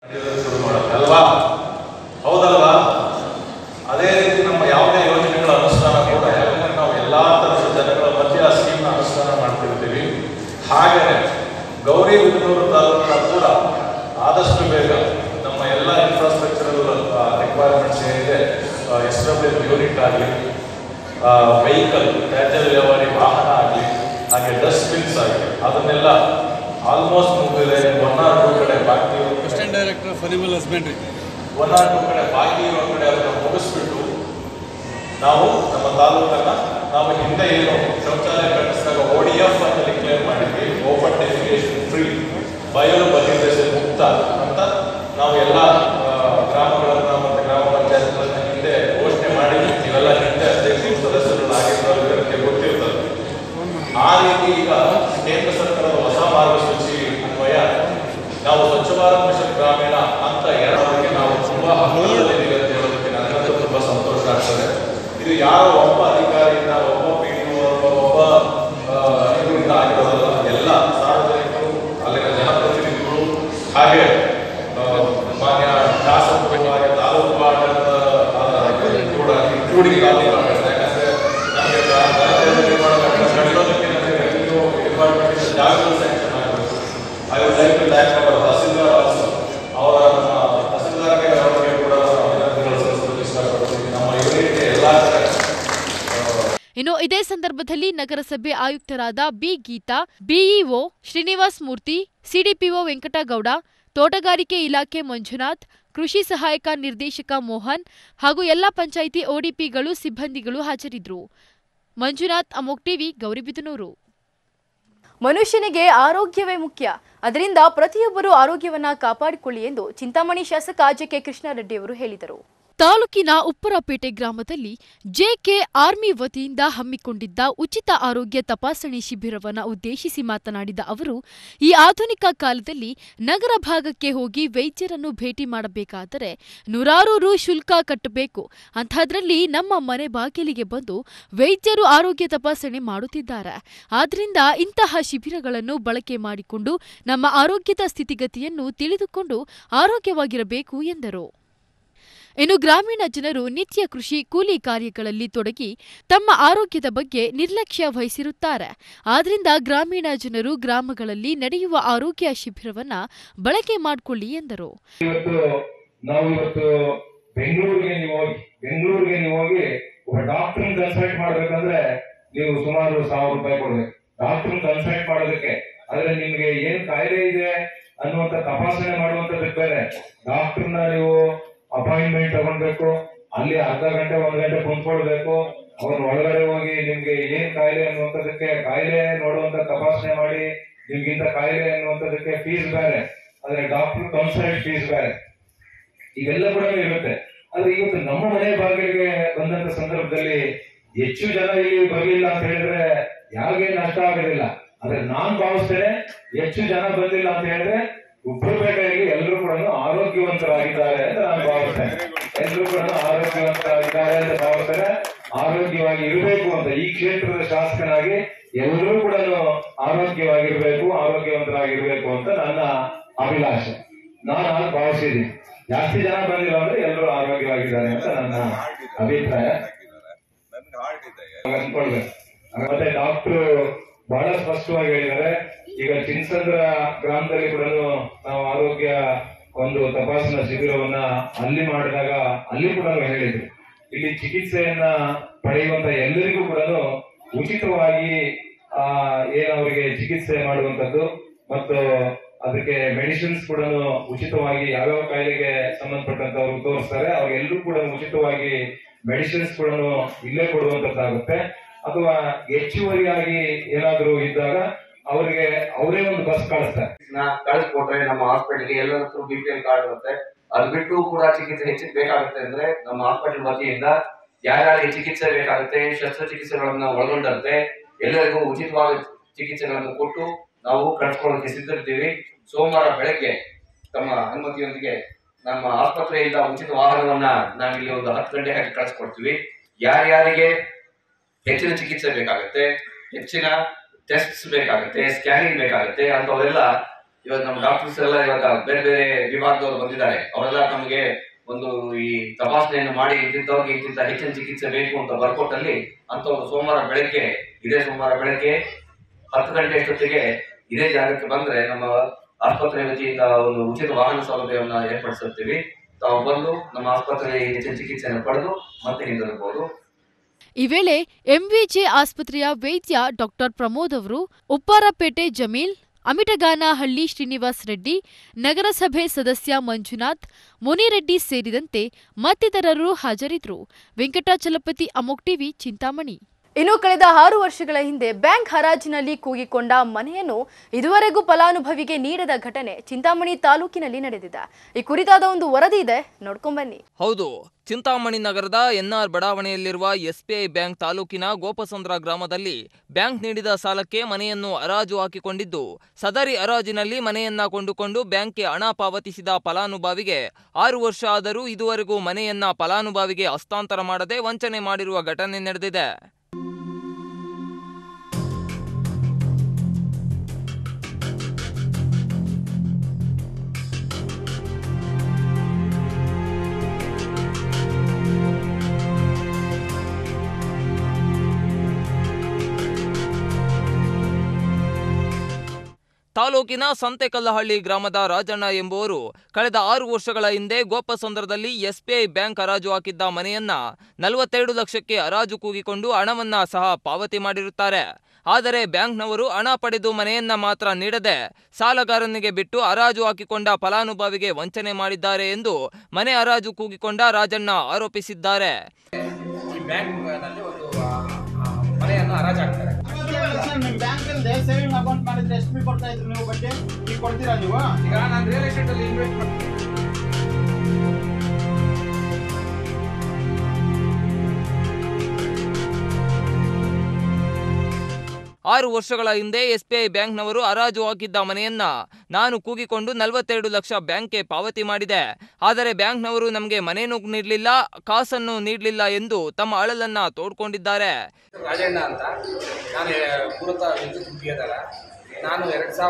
ಅದೇ ರೀತಿ ನಮ್ಮ ಯಾವುದೇ ಯೋಜನೆಗಳ ಅನುಷ್ಠಾನ ಕೂಡ ಯಾಕಂದ್ರೆ ನಾವು ಎಲ್ಲ ಥರದ ಜನಗಳ ಮಧ್ಯೆ ಆ ಸ್ಕೀಮ್ನ ಅನುಷ್ಠಾನ ಮಾಡ್ತಿರ್ತೀವಿ. ಹಾಗೆಯೇ ಗೌರಿಬಿದನೂರು ತಾಲೂಕಿನ ಕೂಡ ಆದಷ್ಟು ಬೇಗ ನಮ್ಮ ಎಲ್ಲ ಇನ್ಫ್ರಾಸ್ಟ್ರಕ್ಚರಲ್ ರಿಕ್ವೈರ್ಮೆಂಟ್ಸ್ ಏನಿದೆ, SW ಯೂನಿಟ್ ಆಗಲಿ, ವೆಹಿಕಲ್ ತ್ಯಾಜ್ಯ ವಿಲೇವಾರಿ ವಾಹನ ಆಗಲಿ, ಹಾಗೆ ಡಸ್ಟ್ಬಿನ್ಸ್ ಆಗಲಿ, ಅದನ್ನೆಲ್ಲ ಆಲ್ಮೋಸ್ಟ್ ಮುಗಿದಿದೆ. 1 or 2 ಕಡೆ ಬಾಕಿ assistant director of animal husbandry 1 or 2 ಕಡೆ ಬಾಕಿ ಇರೋ ಕಡೆ ಅದನ್ನು ಮುಗಿಸ್ಬಿಟ್ಟು ನಾವು ನಮ್ಮ ತಾಲೂಕನ್ನು ನಾವು ಹಿಂದೆ ಏನು ಶೌಚಾಲಯ ಕಟ್ಟಿಸಿದಾಗ ODF ಅಂತ ಡಿಕ್ಲೇರ್ ಮಾಡಿದ್ವಿ, ಓಪನ್ ಡೆಫಿಕೇಶನ್ ಫ್ರೀ, ಬಯಲು ಬಹಿರ್ದೆಸೆ ಮುಕ್ತ ಅಂತ ನಾವು ಎಲ್ಲ ಗ್ರಾಮಗಳನ್ನು ಮತ್ತು ಗ್ರಾಮ ಪಂಚಾಯತ್ಗಳನ್ನ ಹಿಂದೆ ಘೋಷಣೆ ಮಾಡಿದ್ವಿ. ಇವೆಲ್ಲ ಹಿಂದೆ ಅಧ್ಯಕ್ಷರು ಸದಸ್ಯರು ಆಗಿದ್ದವರಿಗೆ ಗೊತ್ತಿರ್ತದೆ. ಆ ರೀತಿ ಈಗ ಕೇಂದ್ರ ಸರ್ಕಾರದ ಹೊಸ ಮಾರ್ಗಸೂಚಿ ಅನ್ವಯ ನಾವು ಸ್ವಚ್ಛ ಭಾರತ್ ಮಿಷನ್ ಗ್ರಾಮೀಣ ಅಂತ 2ಕ್ಕೆ ನಾವು ತುಂಬಾ ಹತ್ತಿರದಲ್ಲಿದ್ದೀವಿ ಅಂತ ಹೇಳೋದಕ್ಕೆ ನನಗಂತೂ ತುಂಬಾ ಸಂತೋಷ ಆಗ್ತದೆ. ಇದು ಯಾರೋ ಒಬ್ಬ ಅಧಿಕಾರಿಯಿಂದ, ಒಬ್ಬ PDO, ಒಬ್ಬ ಇದರಿಂದ ಆಗಿರೋದಲ್ಲ. ಎಲ್ಲ ಸಾರ್ವಜನಿಕರು, ಅಲ್ಲಿನ ಜನಪ್ರತಿನಿಧಿಗಳು, ಹಾಗೆ ಮಾನ್ಯ ಶಾಸಕರು, ಹಾಗೆ ತಾಲೂಕು ಆಡಳಿತ ಕೂಡ ಇನ್ಕ್ಲೂಡಿಂಗ್ ತಾಲೂಕು ಆಡಳಿತ. ಯಾಕಂದ್ರೆ ನಮಗೆ ಕಟ್ಟೋದಕ್ಕೆ ನಮಗೆ ರೆವಿನ್ಯೂ ಡಿಪಾರ್ಟ್ಮೆಂಟ್ ಜಾಗಗಳು ಸ್ಯಾಂಕ್ಷನ್ ಆಗಬೇಕು. I would like to thank our tahsildar also. ಅವರ ನಮ್ಮ ತಹಸೀಲ್ದಾರ್ಗೆ ಅವರಿಗೆ ಕೂಡ ಅಭಿನಂದನೆಗಳು ಸಲ್ಲಿಸಲು ಇಷ್ಟಪಡ್ತೀನಿ. ನಮ್ಮ ಯೂನಿಟ್ಗೆ ಎಲ್ಲ ಕಡೆ. ಇನ್ನು ಇದೇ ಸಂದರ್ಭದಲ್ಲಿ ನಗರಸಭೆ ಆಯುಕ್ತರಾದ B Geetha, BEO Srinivas Murthy, CDPO Venkatagowda, ತೋಟಗಾರಿಕೆ ಇಲಾಖೆ ಮಂಜುನಾಥ್, ಕೃಷಿ ಸಹಾಯಕ ನಿರ್ದೇಶಕ ಮೋಹನ್ ಹಾಗೂ ಎಲ್ಲ ಪಂಚಾಯಿತಿ ODPಗಳು ಸಿಬ್ಬಂದಿಗಳು ಹಾಜರಿದ್ದರು. ಮಂಜುನಾಥ್, ಅಮೋಕ್ ಟಿವಿ, ಗೌರಿಬಿದನೂರು. ಮನುಷ್ಯನಿಗೆ ಆರೋಗ್ಯವೇ ಮುಖ್ಯ. ಅದರಿಂದ ಪ್ರತಿಯೊಬ್ಬರೂ ಆರೋಗ್ಯವನ್ನ ಕಾಪಾಡಿಕೊಳ್ಳಿ ಎಂದು ಚಿಂತಾಮಣಿ ಶಾಸಕ ಜೆ.ಕೆ. ಕೃಷ್ಣಾರೆಡ್ಡಿಯವರು ಹೇಳಿದರು. ತಾಲೂಕಿನ ಉಪ್ಪರಪೇಟೆ ಗ್ರಾಮದಲ್ಲಿ ಜೆಕೆ ಆರ್ಮಿ ವತಿಯಿಂದ ಹಮ್ಮಿಕೊಂಡಿದ್ದ ಉಚಿತ ಆರೋಗ್ಯ ತಪಾಸಣೆ ಶಿಬಿರವನ್ನು ಉದ್ದೇಶಿಸಿ ಮಾತನಾಡಿದ ಅವರು, ಈ ಆಧುನಿಕ ಕಾಲದಲ್ಲಿ ನಗರ ಭಾಗಕ್ಕೆ ಹೋಗಿ ವೈದ್ಯರನ್ನು ಭೇಟಿ ಮಾಡಬೇಕಾದರೆ ನೂರಾರು ರು ಶುಲ್ಕ ಕಟ್ಟಬೇಕು. ಅಂಥದ್ರಲ್ಲಿ ನಮ್ಮ ಮನೆ ಬಾಗಿಲಿಗೆ ಬಂದು ವೈದ್ಯರು ಆರೋಗ್ಯ ತಪಾಸಣೆ ಮಾಡುತ್ತಿದ್ದಾರೆ. ಆದ್ರಿಂದ ಇಂತಹ ಶಿಬಿರಗಳನ್ನು ಬಳಕೆ ಮಾಡಿಕೊಂಡು ನಮ್ಮ ಆರೋಗ್ಯದ ಸ್ಥಿತಿಗತಿಯನ್ನು ತಿಳಿದುಕೊಂಡು ಆರೋಗ್ಯವಾಗಿರಬೇಕು ಎಂದರು. ಇನ್ನು ಗ್ರಾಮೀಣ ಜನರು ನಿತ್ಯ ಕೃಷಿ ಕೂಲಿ ಕಾರ್ಯಗಳಲ್ಲಿ ತೊಡಗಿ ತಮ್ಮ ಆರೋಗ್ಯದ ಬಗ್ಗೆ ನಿರ್ಲಕ್ಷ್ಯ ವಹಿಸಿರುತ್ತಾರೆ. ಆದ್ರಿಂದ ಗ್ರಾಮೀಣ ಜನರು ಗ್ರಾಮಗಳಲ್ಲಿ ನಡೆಯುವ ಆರೋಗ್ಯ ಶಿಬಿರವನ್ನ ಬಳಕೆ ಮಾಡಿಕೊಳ್ಳಿ ಎಂದರು. ನಾವಿವತ್ತು ಬೆಂಗಳೂರಿಗೆ ನೀವು ಹೋಗಿ ಒಬ್ಬ ಡಾಕ್ಟರ್ ಕನ್ಸಲ್ಟ್ ಮಾಡ್ಬೇಕಂದ್ರೆ ನೀವು ಸುಮಾರು 1000 ರೂಪಾಯಿ ಕೊಡ್ಬೇಕು ಡಾಕ್ಟರ್ ಕನ್ಸಲ್ಟ್ ಮಾಡೋದಕ್ಕೆ. ಆದ್ರೆ ನಿಮ್ಗೆ ಏನ್ ಕಾಯಿಲೆ ಇದೆ ಅನ್ನುವಂತ ತಪಾಸಣೆ ಮಾಡುವಂತದಕ್ಕೆ ಬೇರೆ ಡಾಕ್ಟರ್ನ ನೀವು ಅಪಾಯಿಂಟ್ಮೆಂಟ್ ತಗೊಳ್ಬೇಕು. ಅಲ್ಲಿ ಅರ್ಧ ಗಂಟೆ 1 ಗಂಟೆ ಕುಂತ್ಕೊಳ್ಬೇಕು. ಅವ್ರ ಒಳಗಡೆ ಹೋಗಿ ನಿಮ್ಗೆ ಏನ್ ಕಾಯಿಲೆ ಅನ್ನುವಂಥದಕ್ಕೆ ಕಾಯಿಲೆ ನೋಡುವಂತ ತಪಾಸಣೆ ಮಾಡಿ ನಿಮ್ಗಿಂತ ಕಾಯಿಲೆ ಅನ್ನುವಂಥದಕ್ಕೆ ಫೀಸ್ ಬೇರೆ, ಆದ್ರೆ ಡಾಕ್ಟರ್ ಕನ್ಸಲ್ಟ್ ಫೀಸ್ ಬೇರೆ, ಇವೆಲ್ಲ ಕೂಡ ಇರುತ್ತೆ. ಆದ್ರೆ ಇವತ್ತು ನಮ್ಮ ಮನೆ ಬಾಗಿಲಿಗೆ ಬಂದಂತ ಸಂದರ್ಭದಲ್ಲಿ ಹೆಚ್ಚು ಜನ ಇಲ್ಲಿ ಬರಲಿಲ್ಲ ಅಂತ ಹೇಳಿದ್ರೆ ಯಾರಿಗೆ ನಷ್ಟ ಆಗೋದಿಲ್ಲ. ಆದ್ರೆ ನಾನ್ ಭಾವಿಸ್ತೇನೆ ಹೆಚ್ಚು ಜನ ಬಂದಿಲ್ಲ ಅಂತ ಹೇಳಿದ್ರೆ ಉಪ್ಪರಪೇಟೆಯಲ್ಲಿ ಎಲ್ಲರೂ ಕೂಡ ಆರೋಗ್ಯವಂತರಾಗಿದ್ದಾರೆ ಅಂತ ನಾನು ಭಾವಿಸ್ತೇನೆ. ಎಲ್ಲರೂ ಕೂಡ ಆರೋಗ್ಯವಂತರಾಗಿದ್ದಾರೆ ಅಂತ ಭಾವಿಸ್ತೇನೆ. ಆರೋಗ್ಯವಾಗಿ ಇರಬೇಕು ಅಂತ ಈ ಕ್ಷೇತ್ರದ ಶಾಸಕನಾಗಿ ಎಲ್ಲರೂ ಕೂಡ ಆರೋಗ್ಯವಾಗಿರ್ಬೇಕು, ಆರೋಗ್ಯವಂತರಾಗಿರ್ಬೇಕು ಅಂತ ನನ್ನ ಅಭಿಲಾಷೆ. ನಾನು ಆಗ ಭಾವಿಸಿದ್ದೀನಿ. ಜಾಸ್ತಿ ಜನ ಬಂದಿಲ್ಲ ಅಂದ್ರೆ ಎಲ್ಲರೂ ಆರೋಗ್ಯವಾಗಿದ್ದಾರೆ ಅಂತ ನನ್ನ ಅಭಿಪ್ರಾಯ. ಅನ್ಕೊಳ್ಬೇಕು. ಮತ್ತೆ ಡಾಕ್ಟರ್ ಬಹಳ ಸ್ಪಷ್ಟವಾಗಿ ಹೇಳಿದ್ದಾರೆ. ಈಗ ಚಿನ್ಸಂದ್ರ ಗ್ರಾಮದಲ್ಲಿ ಕೂಡ ನಾವು ಆರೋಗ್ಯ ಒಂದು ತಪಾಸಣಾ ಶಿಬಿರವನ್ನ ಅಲ್ಲಿ ಮಾಡಿದಾಗ ಅಲ್ಲಿ ಕೂಡ ಹೇಳಿದ್ರು, ಇಲ್ಲಿ ಚಿಕಿತ್ಸೆಯನ್ನ ಪಡೆಯುವಂತ ಎಲ್ಲರಿಗೂ ಕೂಡ ಉಚಿತವಾಗಿ ಅವರಿಗೆ ಚಿಕಿತ್ಸೆ ಮಾಡುವಂತದ್ದು ಮತ್ತು ಅದಕ್ಕೆ ಮೆಡಿಸಿನ್ಸ್ ಕೂಡ ಉಚಿತವಾಗಿ ಯಾವ್ಯಾವ ಕಾಯಿಲೆಗೆ ಸಂಬಂಧಪಟ್ಟಂತವ್ರು ತೋರಿಸ್ತಾರೆ ಅವ್ರಿಗೆಲ್ಲರೂ ಕೂಡ ಉಚಿತವಾಗಿ ಮೆಡಿಸಿನ್ಸ್ ಕೂಡ ಇಲ್ಲೇ ಕೊಡುವಂತದ್ದಾಗುತ್ತೆ. ಅಥವಾ ಹೆಚ್ಚುವರಿಯಾಗಿ ಏನಾದ್ರು ಇದ್ದಾಗ ಅವರಿಗೆ ಅವರೇ ಒಂದು ಬಸ್ ಕಳಿಸ್ಕೊಟ್ರೆ ನಮ್ಮ ಹಾಸ್ಪಿಟಲ್ಗೆ ಎಲ್ಲರೂ BPL ಕಾರ್ಡ್ ಇರುತ್ತೆ. ಅದು ಬಿಟ್ಟು ಕೂಡ ಚಿಕಿತ್ಸೆ ಹೆಚ್ಚಿಗೆ ಬೇಕಾಗುತ್ತೆ ಅಂದ್ರೆ ನಮ್ಮ ಹಾಸ್ಪಿಟಲ್ ವತಿಯಿಂದ ಯಾರ್ಯಾರಿಗೆ ಚಿಕಿತ್ಸೆ ಬೇಕಾಗುತ್ತೆ ಶಸ್ತ್ರಚಿಕಿತ್ಸೆಗಳನ್ನ ಒಳಗೊಂಡಂತೆ ಎಲ್ಲರಿಗೂ ಉಚಿತವಾದ ಚಿಕಿತ್ಸೆಗಳನ್ನು ಕೊಟ್ಟು ನಾವು ಕಳಿಸ್ಕೊಳ್ಳೋಕೆ ಸಿದ್ಧರಿದ್ದೀವಿ. ಸೋಮವಾರ ಬೆಳಗ್ಗೆ ತಮ್ಮ ಅನುಮತಿಯೊಂದಿಗೆ ನಮ್ಮ ಆಸ್ಪತ್ರೆಯಿಂದ ಉಚಿತ ವಾಹನವನ್ನ ನಾವಿಲ್ಲಿ ಒಂದು 10 ಗಂಟೆ ಹಾಕಿ ಕಳಿಸ್ಕೊಡ್ತೀವಿ. ಯಾರ್ಯಾರಿಗೆ ಹೆಚ್ಚಿನ ಚಿಕಿತ್ಸೆ ಬೇಕಾಗುತ್ತೆ, ಹೆಚ್ಚಿನ ಟೆಸ್ಟ್ಸ್ ಬೇಕಾಗುತ್ತೆ, ಸ್ಕ್ಯಾನಿಂಗ್ ಬೇಕಾಗುತ್ತೆ ಅಂತವರೆಲ್ಲ ಇವಾಗ ನಮ್ಮ ಡಾಕ್ಟರ್ಸ್ ಎಲ್ಲ ಇವಾಗ ಬೇರೆ ಬೇರೆ ವಿಭಾಗದವರು ಬಂದಿದ್ದಾರೆ. ಅವರೆಲ್ಲ ನಮಗೆ ಒಂದು ಈ ತಪಾಸಣೆಯನ್ನು ಮಾಡಿ ಇಂತಿಂತವ್ರಿಗೆ ಇಂತಿಂತ ಹೆಚ್ಚಿನ ಚಿಕಿತ್ಸೆ ಬೇಕು ಅಂತ ಬರ್ಕೊಟ್ಟಲ್ಲಿ ಅಂತವ್ರು ಇದೇ ಸೋಮವಾರ ಬೆಳಗ್ಗೆ 10 ಗಂಟೆ ಅಷ್ಟೊತ್ತಿಗೆ ಇದೇ ಜಾಗಕ್ಕೆ ಬಂದ್ರೆ ನಮ್ಮ ಆಸ್ಪತ್ರೆ ವತಿಯಿಂದ ಒಂದು ಉಚಿತ ವಾಹನ ಸೌಲಭ್ಯವನ್ನು ಏರ್ಪಡಿಸುತ್ತೀವಿ. ತಾವು ಬಂದು ನಮ್ಮ ಆಸ್ಪತ್ರೆಯಲ್ಲಿ ಹೆಚ್ಚಿನ ಚಿಕಿತ್ಸೆಯನ್ನು ಪಡೆದು ಮತ್ತೆ ಹಿಂದಿರಬಹುದು. ಈ ವೇಳೆ ಎಂವಿಜೆ ಆಸ್ಪತ್ರೆಯ ವೈದ್ಯ ಡಾಕ್ಟರ್ ಪ್ರಮೋದ್ ಅವರು, ಉಪ್ಪಾರಪೇಟೆ ಜಮೀಲ್, ಅಮಿಟಗಾನಹಳ್ಳಿ ಶ್ರೀನಿವಾಸ್ ರೆಡ್ಡಿ, ನಗರಸಭೆ ಸದಸ್ಯ ಮಂಜುನಾಥ್, ಮುನಿರೆಡ್ಡಿ ಸೇರಿದಂತೆ ಮತ್ತಿತರರು ಹಾಜರಿದ್ದರು. ವೆಂಕಟಾಚಲಪತಿ, ಅಮೋಕ್ ಟಿವಿ, ಚಿಂತಾಮಣಿ. ಇನ್ನು ಕಳೆದ 6 ವರ್ಷಗಳ ಹಿಂದೆ ಬ್ಯಾಂಕ್ ಹರಾಜಿನಲ್ಲಿ ಕೂಗಿಕೊಂಡ ಮನೆಯನ್ನು ಇದುವರೆಗೂ ಫಲಾನುಭವಿಗೆ ನೀಡದ ಘಟನೆ ಚಿಂತಾಮಣಿ ತಾಲೂಕಿನಲ್ಲಿ ನಡೆದಿದೆ. ಈ ಕುರಿತಾದ ಒಂದು ವರದಿ ಇದೆ, ನೋಡ್ಕೊಂಬನ್ನಿ. ಹೌದು, ಚಿಂತಾಮಣಿ ನಗರದ NR ಬಡಾವಣೆಯಲ್ಲಿರುವ SBI ಬ್ಯಾಂಕ್ ತಾಲೂಕಿನ ಗೋಪಸಂದ್ರ ಗ್ರಾಮದಲ್ಲಿ ಬ್ಯಾಂಕ್ ನೀಡಿದ ಸಾಲಕ್ಕೆ ಮನೆಯನ್ನು ಹರಾಜು ಹಾಕಿಕೊಂಡಿದ್ದು, ಸದರಿ ಹರಾಜಿನಲ್ಲಿ ಮನೆಯನ್ನ ಕೊಂಡುಕೊಂಡು ಬ್ಯಾಂಕ್ಗೆ ಹಣ ಪಾವತಿಸಿದ ಫಲಾನುಭವಿಗೆ 6 ವರ್ಷ ಆದರೂ ಇದುವರೆಗೂ ಮನೆಯನ್ನ ಫಲಾನುಭವಿಗೆ ಹಸ್ತಾಂತರ ಮಾಡದೆ ವಂಚನೆ ಮಾಡಿರುವ ಘಟನೆ ನಡೆದಿದೆ. ತಾಲೂಕಿನ ಸಂತೆಕಲ್ಲಹಳ್ಳಿ ಗ್ರಾಮದ ರಾಜಣ್ಣ ಎಂಬುವರು ಕಳೆದ 6 ವರ್ಷಗಳ ಹಿಂದೆ ಗೋಪಸಂದ್ರದಲ್ಲಿ SBI ಬ್ಯಾಂಕ್ ಹರಾಜು ಹಾಕಿದ್ದ ಮನೆಯನ್ನ 42 ಲಕ್ಷಕ್ಕೆ ಹರಾಜು ಕೂಗಿಕೊಂಡು ಹಣವನ್ನ ಸಹ ಪಾವತಿ ಮಾಡಿರುತ್ತಾರೆ. ಆದರೆ ಬ್ಯಾಂಕ್ನವರು ಹಣ ಪಡೆದು ಮನೆಯನ್ನ ಮಾತ್ರ ನೀಡದೆ ಸಾಲಗಾರನಿಗೆ ಬಿಟ್ಟು ಹರಾಜು ಹಾಕಿಕೊಂಡ ಫಲಾನುಭವಿಗೆ ವಂಚನೆ ಮಾಡಿದ್ದಾರೆ ಎಂದು ಮನೆ ಹರಾಜು ಕೂಗಿಕೊಂಡ ರಾಜಣ್ಣ ಆರೋಪಿಸಿದ್ದಾರೆ. ಸೇವಿಂಗ್ ಅಕೌಂಟ್ ಮಾಡಿದ್ರೆ ಎಷ್ಟು ಕೊಡ್ತಾ ಇದ್ರು ನೀವು ಬಡ್ಡಿ? ಈಗ ಕೊಡ್ತೀರಾ ನೀವು? ಈಗ ನಾನು ರಿಯಲ್ ಎಸ್ಟೇಟ್ ಅಲ್ಲಿ ಇನ್ವೆಸ್ಟ್ 6 ವರ್ಷಗಳ ಹಿಂದೆ SBI ಬ್ಯಾಂಕ್ನವರು ಹರಾಜು ಹಾಕಿದ್ದ ಮನೆಯನ್ನ ನಾನು ಕೂಗಿಕೊಂಡು 42 ಲಕ್ಷ ಬ್ಯಾಂಕ್ಗೆ ಪಾವತಿ ಮಾಡಿದೆ. ಆದರೆ ಬ್ಯಾಂಕ್ನವರು ನಮಗೆ ಮನೆಯೂ ನೀಡಲಿಲ್ಲ, ಕಾಸನ್ನು ನೀಡಲಿಲ್ಲ ಎಂದು ತಮ್ಮ ಅಳಲನ್ನ ತೋಡ್ಕೊಂಡಿದ್ದಾರೆ. ರಾಜಣ್ಣ ಅಂತ, ನಾನು ಮೂಲತಃ ವಿದ್ಯುತ್ ಉದ್ಯೋಗದಲ್ಲ. ನಾನು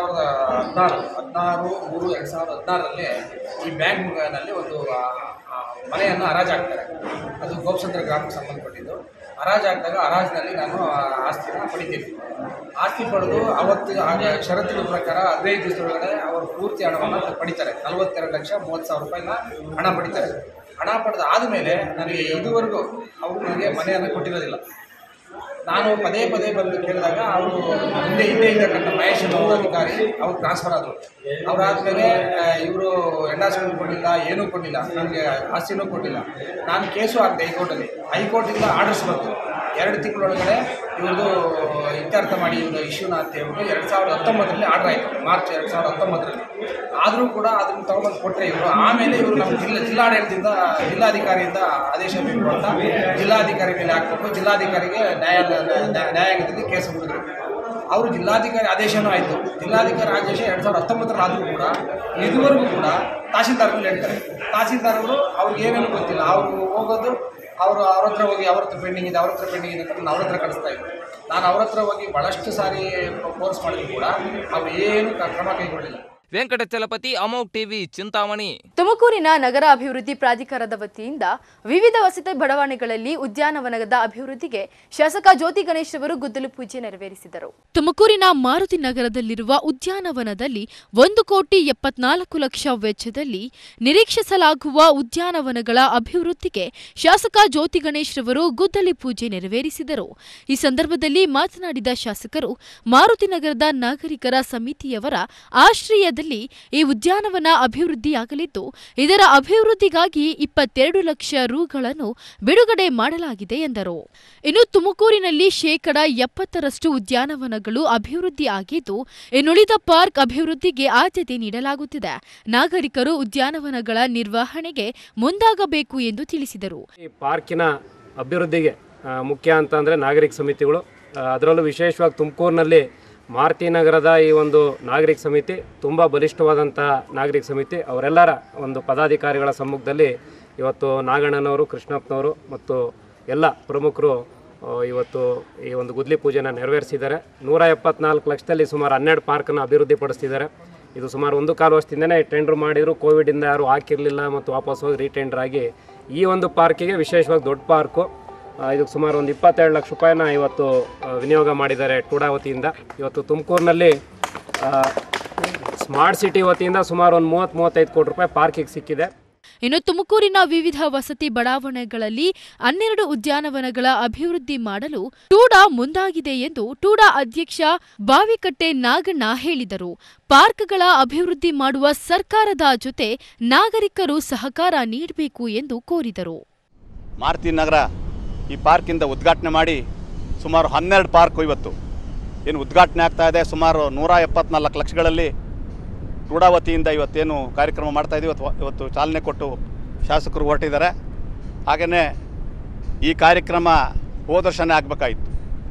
2016 ಈ ಬ್ಯಾಂಕ್ನಲ್ಲಿ ಒಂದು ಮನೆಯನ್ನು ಹರಾಜಾಗ್ತಾರೆ. ಅದು ಗೋಪಸಂದ್ರ ಗ್ರಾಮಕ್ಕೆ ಸಂಬಂಧಪಟ್ಟಿದ್ದು. ಹರಾಜಾಗಿದಾಗ ಹರಾಜಿನಲ್ಲಿ ನಾನು ಆಸ್ತಿಯನ್ನು ಪಡಿತೀನಿ. ಆಸ್ತಿ ಪಡೆದು ಅವತ್ತು ಷರತ್ತಿನ ಪ್ರಕಾರ 15 ದಿವಸದೊಳಗಡೆ ಅವರು ಪೂರ್ತಿ ಹಣವನ್ನು ಪಡಿತಾರೆ. 42,30,000 ಹಣ ಪಡಿತಾರೆ. ಹಣ ಪಡೆದ ಆದಮೇಲೆ ನನಗೆ ಇದುವರೆಗೂ ಅವರು ನನಗೆ ಮನೆಯನ್ನು ಕೊಟ್ಟಿರೋದಿಲ್ಲ. ನಾನು ಪದೇ ಬಂದು ಕೇಳಿದಾಗ ಅವರು ಹಿಂದೆ ಇದ್ದಕ್ಕಂಥ ಮಹೇಶ್ ಅನ್ನೋ ಅಧಿಕಾರಿ ಅವ್ರು ಟ್ರಾನ್ಸ್ಫರ್ ಆದರು. ಅವರಾದಮೇಲೆ ಇವರು ಎಂಡಾಸ್ಮೆಂಟ್ ಕೊಡಲಿಲ್ಲ, ಏನೂ ಕೊಡಲಿಲ್ಲ, ನನಗೆ ಆಸ್ತಿನೂ ಕೊಡಲಿಲ್ಲ. ನಾನು ಕೇಸು ಹಾಕಿದೆ ಹೈಕೋರ್ಟಿಂದ ಆರ್ಡರ್ಸ್ ಬಂತು. 2 ತಿಂಗಳೊಳಗಡೆ ಇವ್ರದ್ದು ಇತ್ಯರ್ಥ ಮಾಡಿ ಇವರು ಇಶ್ಯೂನ ಅಂತ ಹೇಳ್ಬಿಟ್ಟು 2019 ಆರ್ಡರ್ ಆಯಿತು, ಮಾರ್ಚ್ 2019. ಆದರೂ ಕೂಡ ಅದನ್ನು ತಗೊಂಡು ಕೊಟ್ಟರೆ ಇವರು. ಆಮೇಲೆ ಇವರು ನಮ್ಮ ಜಿಲ್ಲಾಡಳಿತದಿಂದ ಜಿಲ್ಲಾಧಿಕಾರಿಯಿಂದ ಆದೇಶ ಬೇಕು ಅಂತ ಜಿಲ್ಲಾಧಿಕಾರಿ ಮೇಲೆ ಹಾಕ್ಬಿಟ್ಟು ಜಿಲ್ಲಾಧಿಕಾರಿಗೆ ನ್ಯಾಯಾಂಗದಲ್ಲಿ ಕೇಸ್ ಮುಗಿದ್ರು. ಅವರು ಜಿಲ್ಲಾಧಿಕಾರಿ ಆದೇಶನೂ ಆಯಿತು. ಜಿಲ್ಲಾಧಿಕಾರಿ ಆದೇಶ 2019 ಆದರೂ ಕೂಡ ಇದುವರೆಗೂ ಕೂಡ ತಹಸೀಲ್ದಾರ್ ಮೇಲೆ ಹೇಳ್ತಾರೆ. ತಹಸೀಲ್ದಾರ್ ಅವರು ಅವ್ರಿಗೆ ಏನೇನು ಗೊತ್ತಿಲ್ಲ. ಅವರು ಹೋಗೋದು ಅವ್ರ ಹತ್ರ ಹೋಗಿ ಅವ್ರ ಹತ್ರ ಪೆಂಡಿಂಗ್ ಇದೆ ಅಂತ ನಾನು ಅವ್ರ ಹತ್ರ ಕಳಿಸ್ತಾ ಇದ್ದೆ. ನಾನು ಅವ್ರ ಹತ್ರ ಹೋಗಿ ಭಾಳಷ್ಟು ಸಾರಿ ಫೋರ್ಸ್ ಮಾಡಿದ್ರು ಕೂಡ ಅವ್ರು ಏನು ಕ್ರಮ ಕೈಗೊಳ್ಳಿಲ್ಲ. ವೆಂಕಟಚಲಪತಿ, ಅಮೋಘ್ ಟಿವಿ, ಚಿಂತಾಮಣಿ. ತುಮಕೂರಿನ ನಗರ ಅಭಿವೃದ್ಧಿ ಪ್ರಾಧಿಕಾರದ ವತಿಯಿಂದ ವಿವಿಧ ವಸತಿ ಬಡಾವಣೆಗಳಲ್ಲಿ ಉದ್ಯಾನವನದ ಅಭಿವೃದ್ಧಿಗೆ ಶಾಸಕ ಜ್ಯೋತಿ ಗಣೇಶ್ ಅವರು ಗುದ್ದಲಿ ಪೂಜೆ ನೆರವೇರಿಸಿದರು. ತುಮಕೂರಿನ ಮಾರುತಿ ನಗರದಲ್ಲಿರುವ ಉದ್ಯಾನವನದಲ್ಲಿ 1,74,00,000 ವೆಚ್ಚದಲ್ಲಿ ನಿರೀಕ್ಷಿಸಲಾಗುವ ಉದ್ಯಾನವನಗಳ ಅಭಿವೃದ್ಧಿಗೆ ಶಾಸಕ ಜ್ಯೋತಿ ಗಣೇಶ್ ಅವರು ಗುದ್ದಲಿ ಪೂಜೆ ನೆರವೇರಿಸಿದರು. ಈ ಸಂದರ್ಭದಲ್ಲಿ ಮಾತನಾಡಿದ ಶಾಸಕರು, ಮಾರುತಿ ನಗರದ ನಾಗರಿಕರ ಸಮಿತಿಯವರ ಆಶ್ರಯದಲ್ಲಿ ಈ ಉದ್ಯಾನವನ ಅಭಿವೃದ್ಧಿಯಾಗಲಿದ್ದು, ಇದರ ಅಭಿವೃದ್ಧಿಗಾಗಿ 22 ಲಕ್ಷ ರೂ ಬಿಡುಗಡೆ ಮಾಡಲಾಗಿದೆ ಎಂದರು. ಇನ್ನು ತುಮಕೂರಿನಲ್ಲಿ 70% ಉದ್ಯಾನವನಗಳು ಅಭಿವೃದ್ಧಿ ಆಗಿದ್ದು, ಇನ್ನುಳಿದ ಪಾರ್ಕ್ ಅಭಿವೃದ್ಧಿಗೆ ಆದ್ಯತೆ ನೀಡಲಾಗುತ್ತಿದೆ. ನಾಗರಿಕರು ಉದ್ಯಾನವನಗಳ ನಿರ್ವಹಣೆಗೆ ಮುಂದಾಗಬೇಕು ಎಂದು ತಿಳಿಸಿದರು. ಈ ಪಾರ್ಕಿನ ಅಭಿವೃದ್ಧಿಗೆ ಮುಖ್ಯ ಅಂತಂದರೆ ನಾಗರಿಕ ಸಮಿತಿಗಳು, ಅದರಲ್ಲೂ ವಿಶೇಷವಾಗಿ ತುಮಕೂರಿನಲ್ಲಿ ಮಾರುತಿ ನಗರದ ಈ ಒಂದು ನಾಗರಿಕ ಸಮಿತಿ ತುಂಬ ಬಲಿಷ್ಠವಾದಂಥ ನಾಗರಿಕ ಸಮಿತಿ. ಅವರೆಲ್ಲರ ಒಂದು ಪದಾಧಿಕಾರಿಗಳ ಸಮ್ಮುಖದಲ್ಲಿ ಇವತ್ತು ನಾಗಣ್ಣನವರು, ಕೃಷ್ಣಪ್ಪನವರು ಮತ್ತು ಎಲ್ಲ ಪ್ರಮುಖರು ಇವತ್ತು ಈ ಒಂದು ಗುದ್ದಲಿ ಪೂಜೆನ ನೆರವೇರಿಸಿದ್ದಾರೆ. 174 ಲಕ್ಷದಲ್ಲಿ ಸುಮಾರು 12 ಪಾರ್ಕನ್ನು ಅಭಿವೃದ್ಧಿಪಡಿಸ್ತಿದ್ದಾರೆ. ಇದು ಸುಮಾರು 1.25 ವರ್ಷದಿಂದನೇ ಟೆಂಡರ್ ಮಾಡಿದರು. ಕೋವಿಡಿಂದ ಯಾರೂ ಹಾಕಿರಲಿಲ್ಲ ಮತ್ತು ವಾಪಸ್ ಹೋಗಿ ರೀಟೆಂಡರ್ ಆಗಿ ಈ ಒಂದು ಪಾರ್ಕಿಗೆ ವಿಶೇಷವಾಗಿ ದೊಡ್ಡ ಪಾರ್ಕು ಇದಕ್ಕೆ ಸುಮಾರು ಒಂದು 22 ಲಕ್ಷ ರೂಪಾಯಿನ ಇವತ್ತು ವಿನಿಯೋಗ ಮಾಡಿದ್ದಾರೆ ಟೂಡಾ ವತಿಯಿಂದ. ಇವತ್ತು ತುಮಕೂರಿನಲ್ಲಿ ಸ್ಮಾರ್ಟ್ ಸಿಟಿ ವತಿಯಿಂದ ಸುಮಾರು ಒಂದು 30-35 ಕೋಟಿ ರೂಪಾಯಿ ಪಾರ್ಕಿಗೆ ಸಿಕ್ಕಿದೆ. ಇನ್ನು ತುಮಕೂರಿನ ವಿವಿಧ ವಸತಿ ಬಡಾವಣೆಗಳಲ್ಲಿ 12 ಉದ್ಯಾನವನಗಳ ಅಭಿವೃದ್ಧಿ ಮಾಡಲು ಟೂಡಾ ಮುಂದಾಗಿದೆ ಎಂದು ಟೂಡಾ ಅಧ್ಯಕ್ಷ ಬಾವಿಕಟ್ಟೆ ನಾಗಣ್ಣ ಹೇಳಿದರು. ಪಾರ್ಕ್ಗಳ ಅಭಿವೃದ್ಧಿ ಮಾಡುವ ಸರ್ಕಾರದ ಜೊತೆ ನಾಗರಿಕರು ಸಹಕಾರ ನೀಡಬೇಕು ಎಂದು ಕೋರಿದರು. ಮಾರುತಿ ನಗರ ಈ ಪಾರ್ಕಿಂದ ಉದ್ಘಾಟನೆ ಮಾಡಿ ಸುಮಾರು 12 ಪಾರ್ಕ್ ಇವತ್ತು ಏನು ಉದ್ಘಾಟನೆ ಆಗ್ತಾ ಇದೆ. ಸುಮಾರು 174 ಲಕ್ಷಗಳಲ್ಲಿ ಟೂಡಾ ವತಿಯಿಂದ ಇವತ್ತೇನು ಕಾರ್ಯಕ್ರಮ ಮಾಡ್ತಾಯಿದ್ದೀವಿ ಇವತ್ತು ಚಾಲನೆ ಕೊಟ್ಟು ಶಾಸಕರು ಹೊರಟಿದ್ದಾರೆ. ಹಾಗೆಯೇ ಈ ಕಾರ್ಯಕ್ರಮ ಹೋದ ವರ್ಷನೇ ಆಗಬೇಕಾಯಿತು.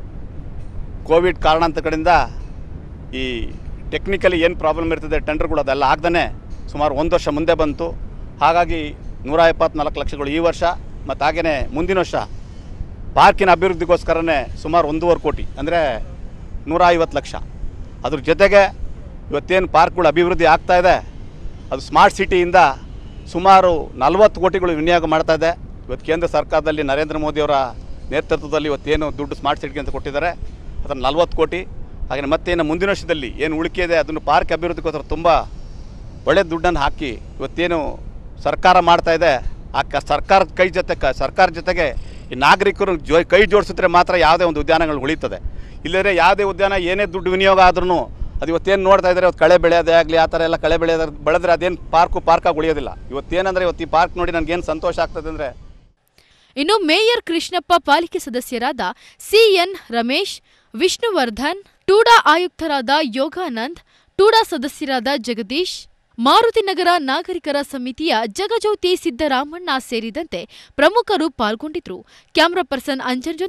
ಕೋವಿಡ್ ಕಾರಣಾಂತರಗಳಿಂದ ಈ ಟೆಕ್ನಿಕಲಿ ಏನು ಪ್ರಾಬ್ಲಮ್ ಇರ್ತದೆ ಟೆಂಡರ್ಗಳು ಅದೆಲ್ಲ ಆಗ್ದೇ ಸುಮಾರು 1 ವರ್ಷ ಮುಂದೆ ಬಂತು. ಹಾಗಾಗಿ 174 ಲಕ್ಷಗಳು ಈ ವರ್ಷ ಮತ್ತು ಹಾಗೆಯೇ ಮುಂದಿನ ವರ್ಷ ಪಾರ್ಕಿನ ಅಭಿವೃದ್ಧಿಗೋಸ್ಕರನೇ ಸುಮಾರು 1.5 ಕೋಟಿ ಅಂದರೆ 150 ಲಕ್ಷ. ಅದ್ರ ಜೊತೆಗೆ ಇವತ್ತೇನು ಪಾರ್ಕ್ಗಳು ಅಭಿವೃದ್ಧಿ ಆಗ್ತಾಯಿದೆ ಅದು ಸ್ಮಾರ್ಟ್ ಸಿಟಿಯಿಂದ ಸುಮಾರು 40 ಕೋಟಿಗಳು ವಿನಿಯೋಗ ಮಾಡ್ತಾಯಿದೆ. ಇವತ್ತು ಕೇಂದ್ರ ಸರ್ಕಾರದಲ್ಲಿ ನರೇಂದ್ರ ಮೋದಿಯವರ ನೇತೃತ್ವದಲ್ಲಿ ಇವತ್ತೇನು ದುಡ್ಡು ಸ್ಮಾರ್ಟ್ ಸಿಟಿಗೆ ಅಂತ ಕೊಟ್ಟಿದ್ದಾರೆ ಅದನ್ನು 40 ಕೋಟಿ. ಹಾಗೆ ಮತ್ತೇನು ಮುಂದಿನ ವರ್ಷದಲ್ಲಿ ಏನು ಉಳಿಕೆ ಇದೆ ಅದನ್ನು ಪಾರ್ಕ್ ಅಭಿವೃದ್ಧಿಗೋಸ್ಕರ ತುಂಬ ಒಳ್ಳೆಯ ದುಡ್ಡನ್ನು ಹಾಕಿ ಇವತ್ತೇನು ಸರ್ಕಾರ ಮಾಡ್ತಾಯಿದೆ ಆ ಸರ್ಕಾರದ ಸರ್ಕಾರ ಜೊತೆಗೆ ಈ ನಾಗರಿಕರು ಕೈ ಜೋಡಿಸಿದ್ರೆ ಮಾತ್ರ ಯಾವುದೇ ಒಂದು ಉದ್ಯಾನಗಳು ಉಳಿತದೆ. ಇಲ್ಲದೇ ಯಾವುದೇ ಉದ್ಯಾನ ಏನೇ ದುಡ್ಡು ವಿನಿಯೋಗ ಆದ್ರೂ ಅದು ಇವತ್ತೇನು ನೋಡ್ತಾ ಇದ್ದಾರೆ ಇವತ್ತು ಕಳೆ ಬೆಳೆಯೋದೇ ಆಗಲಿ ಆ ಥರ ಎಲ್ಲ ಕಳೆ ಬೆಳೆದ್ರೆ ಅದೇನು ಪಾರ್ಕಾಗಿ ಉಳಿಯೋದಿಲ್ಲ. ಇವತ್ತೇನಂದರೆ ಇವತ್ತು ಈ ಪಾರ್ಕ್ ನೋಡಿ ನನಗೇನು ಸಂತೋಷ ಆಗ್ತದೆ ಅಂದರೆ. ಇನ್ನು ಮೇಯರ್ ಕೃಷ್ಣಪ್ಪ, ಪಾಲಿಕೆ ಸದಸ್ಯರಾದ ಸಿಎನ್ ರಮೇಶ್, ವಿಷ್ಣುವರ್ಧನ್, ಟೂಡಾ ಆಯುಕ್ತರಾದ ಯೋಗಾನಂದ್, ಟೂಡಾ ಸದಸ್ಯರಾದ ಜಗದೀಶ್, ಮಾರುತಿ ನಗರ ನಾಗರಿಕರ ಸಮಿತಿಯ ಜಗಜ್ಯೋತಿ ಸಿದ್ದರಾಮಣ್ಣ ಸೇರಿದಂತೆ ಪ್ರಮುಖರು ಪಾಲ್ಗೊಂಡಿದ್ರು. ಕ್ಯಾಮರಾ ಪರ್ಸನ್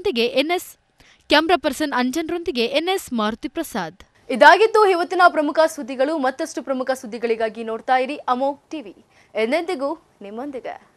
ಅಂಜನ್ರೊಂದಿಗೆ ಎನ್ಎಸ್ ಮಾರುತಿ ಪ್ರಸಾದ್. ಇದಾಗಿತ್ತು ಇವತ್ತಿನ ಪ್ರಮುಖ ಸುದ್ದಿಗಳು. ಮತ್ತಷ್ಟು ಪ್ರಮುಖ ಸುದ್ದಿಗಳಿಗಾಗಿ ನೋಡ್ತಾ ಇರಿ ಅಮೋಘ್ ಟಿವಿ, ಎಂದೆಂದಿಗೂ ನಿಮ್ಮೊಂದಿಗೆ.